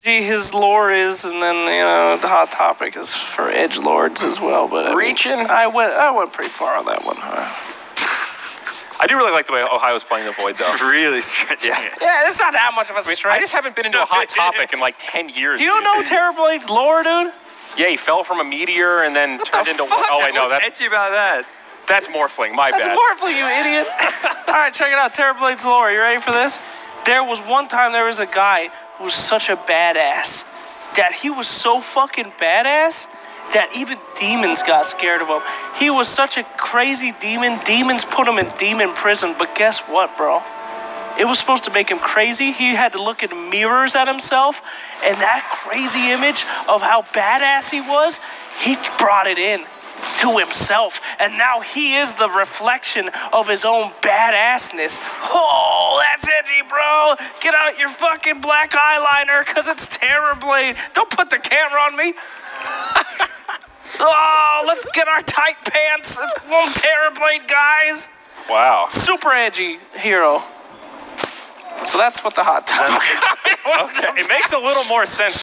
his lore is, and then the hot topic is for edgelords as well. But I went pretty far on that one. I do really like the way Ohio's playing the Void, though. It's really stretching it. Yeah, it's not that much of a stretch. I just haven't been into a hot topic in like 10 years. Do you know Terrorblade's lore, dude? Yeah, he fell from a meteor and then turned into. Oh wait, no, What's edgy about that? That's Morphling. My bad. That's Morphling, you idiot. All right, check it out. Terrorblade's lore. You ready for this? There was one time there was a guy who was such a badass that he was so fucking badass that even demons got scared of him. He was such a crazy demon. Demons put him in demon prison. But guess what, bro? It was supposed to make him crazy. He had to look in mirrors at himself. And that crazy image of how badass he was, he brought it in to himself. And now he is the reflection of his own badassness. Oh, that's edgy, bro. Get out your fucking black eyeliner, because it's Terrorblade. Don't put the camera on me. Oh, let's get our tight pants. One Terrorblade, guys. Wow. Super edgy hero. So that's what the hot topic. Okay, it makes a little more sense.